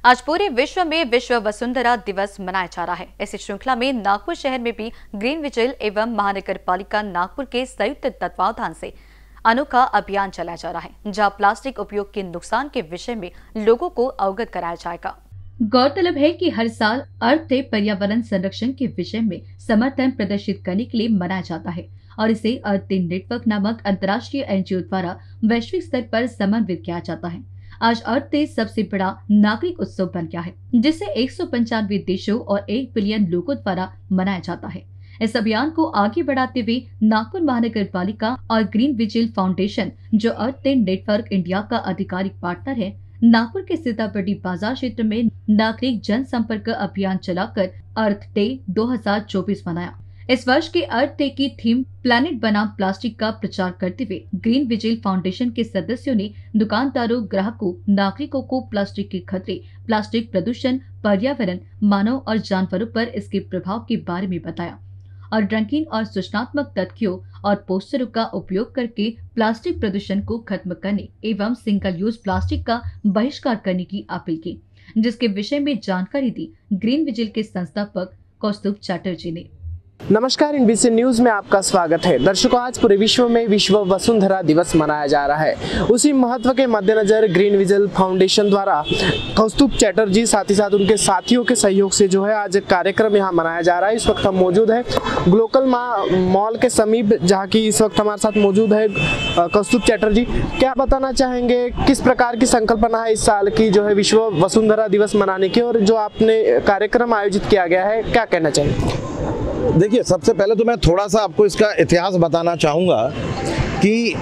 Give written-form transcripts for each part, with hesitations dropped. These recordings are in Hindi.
आज पूरे विश्व में विश्व वसुंधरा दिवस मनाया जा रहा है। इसी श्रृंखला में नागपुर शहर में भी ग्रीन विजिल एवं महानगर पालिका नागपुर के संयुक्त तत्वावधान से अनोखा अभियान चलाया जा रहा है, जहां प्लास्टिक उपयोग के नुकसान के विषय में लोगों को अवगत कराया जाएगा। गौरतलब है कि हर साल अर्थ डे पर्यावरण संरक्षण के विषय में समर्थन प्रदर्शित करने के लिए मनाया जाता है और इसे अर्थ डे नेटवर्क नामक अंतर्राष्ट्रीय एनजीओ द्वारा वैश्विक स्तर पर समन्वित किया जाता है। आज अर्थ डे सबसे बड़ा नागरिक उत्सव बन गया है, जिसे 195 देशों और 1 बिलियन लोगों द्वारा मनाया जाता है। इस अभियान को आगे बढ़ाते हुए नागपुर महानगर पालिका और ग्रीन विजिल फाउंडेशन, जो अर्थ डे नेटवर्क इंडिया का आधिकारिक पार्टनर है, नागपुर के सीतापट्टी बाजार क्षेत्र में नागरिक जनसंपर्क अभियान चलाकर अर्थ डे 2024 मनाया। इस वर्ष के अर्थ डे की थीम प्लैनेट बनाम प्लास्टिक का प्रचार करते हुए ग्रीन विजिल फाउंडेशन के सदस्यों ने दुकानदारों, ग्राहकों, नागरिकों को प्लास्टिक के खतरे, प्लास्टिक प्रदूषण, पर्यावरण, मानव और जानवरों पर इसके प्रभाव के बारे में बताया और रंगीन और सूचनात्मक तथ्यों और पोस्टरों का उपयोग करके प्लास्टिक प्रदूषण को खत्म करने एवं सिंगल यूज प्लास्टिक का बहिष्कार करने की अपील की, जिसके विषय में जानकारी दी ग्रीन विजिल के संस्थापक कौस्तुभ चैटर्जी ने। नमस्कार, इनबीसी न्यूज में आपका स्वागत है। दर्शकों, आज पूरे विश्व में विश्व वसुंधरा दिवस मनाया जा रहा है। उसी महत्व के मद्देनजर ग्रीन विजिल फाउंडेशन द्वारा कौस्तुभ चैटर्जी साथ ही साथ उनके साथियों के सहयोग से जो है आज कार्यक्रम यहाँ मनाया जा रहा है। इस वक्त हम मौजूद है ग्लोकल मॉल के समीप, जहाँ की इस वक्त हमारे साथ मौजूद है कौस्तुभ चैटर्जी। क्या बताना चाहेंगे, किस प्रकार की संकल्पना है इस साल की जो है विश्व वसुंधरा दिवस मनाने की, और जो आपने कार्यक्रम आयोजित किया गया है, क्या कहना चाहेंगे? देखिए, सबसे पहले तो मैं थोड़ा सा आपको इसका इतिहास बताना चाहूँगा कि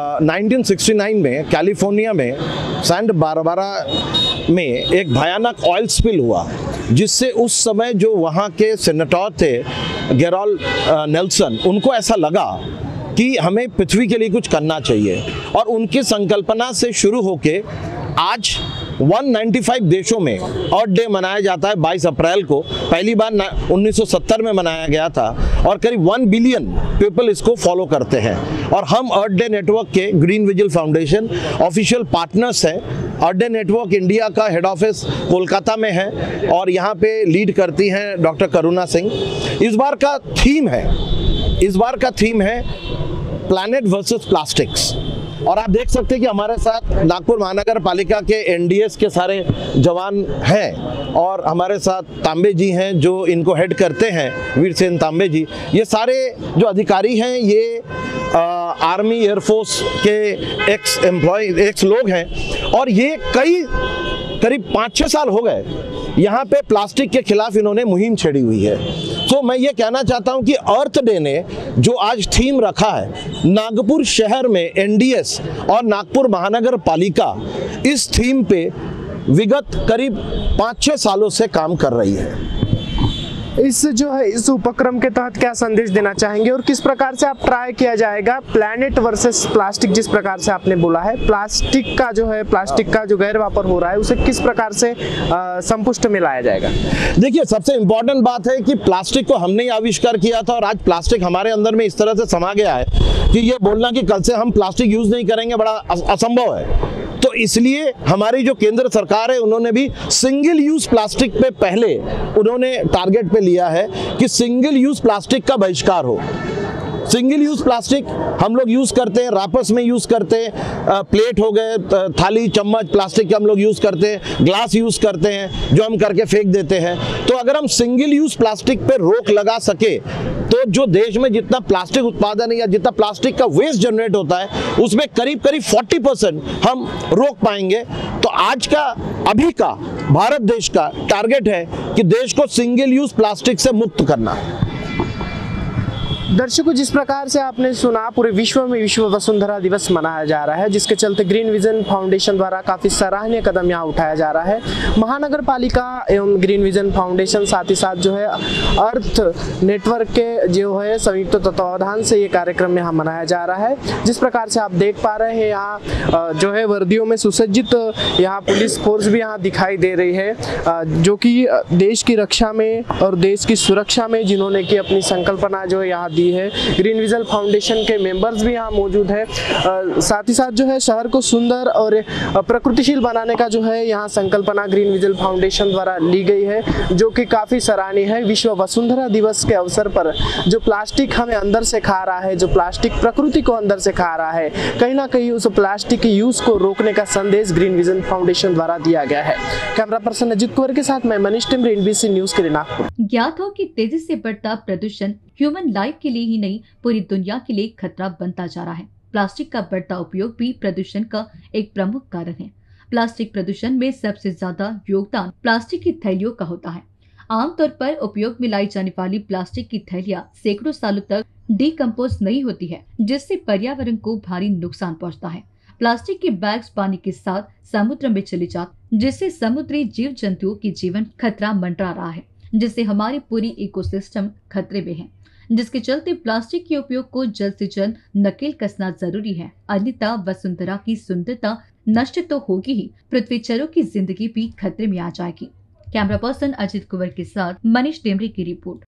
1969 में कैलिफोर्निया में सैंटा बारबरा में एक भयानक ऑयल स्पिल हुआ, जिससे उस समय जो वहाँ के सेनेटर थे गेरोल्ड नेल्सन, उनको ऐसा लगा कि हमें पृथ्वी के लिए कुछ करना चाहिए, और उनकी संकल्पना से शुरू होके आज 195 देशों में अर्थ डे मनाया जाता है। 22 अप्रैल को पहली बार 1970 में मनाया गया था और करीब 1 बिलियन पीपल इसको फॉलो करते हैं। और हम अर्थ डे नेटवर्क के Green Vigil Foundation official partners हैं। अर्थ डे नेटवर्क इंडिया का हेड ऑफिस कोलकाता में है और यहाँ पे लीड करती हैं डॉक्टर करुणा सिंह। इस बार का थीम है प्लैनेट वर्सेस प्लास्टिक्स, और आप देख सकते हैं कि हमारे साथ नागपुर महानगर पालिका के एनडीएस के सारे जवान हैं और हमारे साथ तांबे जी हैं जो इनको हेड करते हैं, वीरसेन तांबे जी। ये सारे जो अधिकारी हैं ये आर्मी एयरफोर्स के एक्स लोग हैं, और ये करीब 5-6 साल हो गए यहाँ पे प्लास्टिक के खिलाफ इन्होंने मुहिम छेड़ी हुई है। तो मैं ये कहना चाहता हूँ कि अर्थ डे ने जो आज थीम रखा है, नागपुर शहर में एनडीएस और नागपुर महानगर पालिका इस थीम पे विगत करीब 5-6 सालों से काम कर रही है। इस उपक्रम के तहत क्या संदेश देना चाहेंगे और किस प्रकार से आप ट्राई किया जाएगा प्लैनेट वर्सेस प्लास्टिक, जिस प्रकार से आपने बोला है प्लास्टिक का जो गैर वापर हो रहा है उसे किस प्रकार से संपुष्ट में लाया जाएगा? देखिए, सबसे इम्पोर्टेंट बात है कि प्लास्टिक को हमने ही आविष्कार किया था और आज प्लास्टिक हमारे अंदर में इस तरह से समा गया है कि ये बोलना कि कल से हम प्लास्टिक यूज नहीं करेंगे बड़ा असंभव है। तो इसलिए हमारी जो केंद्र सरकार है उन्होंने भी सिंगल यूज प्लास्टिक पे पहले उन्होंने टारगेट पे लिया है कि सिंगल यूज प्लास्टिक का बहिष्कार हो। सिंगल यूज प्लास्टिक हम लोग यूज करते हैं, रापस में यूज करते हैं, प्लेट हो गए, थाली चम्मच प्लास्टिक के हम लोग यूज करते हैं, ग्लास यूज करते हैं जो हम करके फेंक देते हैं। तो अगर हम सिंगल यूज प्लास्टिक पे रोक लगा सके तो जो देश में जितना प्लास्टिक उत्पादन या जितना प्लास्टिक का वेस्ट जनरेट होता है उसमें करीब 40% हम रोक पाएंगे। तो आज का अभी का भारत देश का टारगेट है कि देश को सिंगल यूज प्लास्टिक से मुक्त करना। दर्शकों, जिस प्रकार से आपने सुना, पूरे विश्व में विश्व वसुंधरा दिवस मनाया जा रहा है, जिसके चलते ग्रीन विजन फाउंडेशन द्वारा काफी सराहनीय कदम यहाँ उठाया जा रहा है। महानगर पालिका एवं ग्रीन विजन फाउंडेशन साथ ही साथ जो है अर्थ नेटवर्क के जो है संयुक्त तत्वावधान से ये कार्यक्रम यहाँ मनाया जा रहा है। जिस प्रकार से आप देख पा रहे हैं, यहाँ जो है वर्दियों में सुसज्जित यहाँ पुलिस फोर्स भी यहाँ दिखाई दे रही है, जो कि देश की रक्षा में और देश की सुरक्षा में जिन्होंने की अपनी संकल्पना जो है यहाँ दी है। ग्रीन विजल फाउंडेशन के मेंबर्स भी यहाँ मौजूद है। साथ ही साथ जो है शहर को सुंदर और प्रकृतिशील बनाने का जो है यहाँ संकल्पना ग्रीन विजल फाउंडेशन द्वारा ली गई है, जो कि काफ़ी सराहनीय है। विश्व वसुंधरा दिवस के अवसर पर जो प्लास्टिक हमें अंदर से खा रहा है, जो प्लास्टिक प्रकृति को अंदर से खा रहा है, कहीं ना कहीं उस प्लास्टिक के यूज़ को रोकने का संदेश ग्रीन विजन फाउंडेशन द्वारा दिया गया है। कैमरा पर्सन अजित कुंवर के साथ मैं मनीष टिमरे, NBC न्यूज़ के लिए नागपुर। ज्ञात हो कि तेजी से बढ़ता प्रदूषण ह्यूमन लाइफ के लिए ही नहीं, पूरी दुनिया के लिए खतरा बनता जा रहा है। प्लास्टिक का बढ़ता उपयोग भी प्रदूषण का एक प्रमुख कारण है। प्लास्टिक प्रदूषण में सबसे ज्यादा योगदान प्लास्टिक की थैलियों का होता है। आमतौर पर उपयोग में लाई जाने वाली प्लास्टिक की थैलियां सैकड़ों सालों तक डिकम्पोज नहीं होती है, जिससे पर्यावरण को भारी नुकसान पहुंचता है। प्लास्टिक के बैग्स पानी के साथ समुद्र में चले जाते, जिससे समुद्री जीव जंतुओं की जीवन खतरा मंडरा रहा है, जिससे हमारी पूरी इकोसिस्टम खतरे में है। जिसके चलते प्लास्टिक के उपयोग को जल्द से जल्द नकेल कसना जरूरी है, अन्यथा वसुंधरा की सुंदरता नष्ट तो होगी ही, पृथ्वीचरों की जिंदगी भी खतरे में आ जाएगी। कैमरा पर्सन अजित कुंवर के साथ मनीष टिमरे की रिपोर्ट।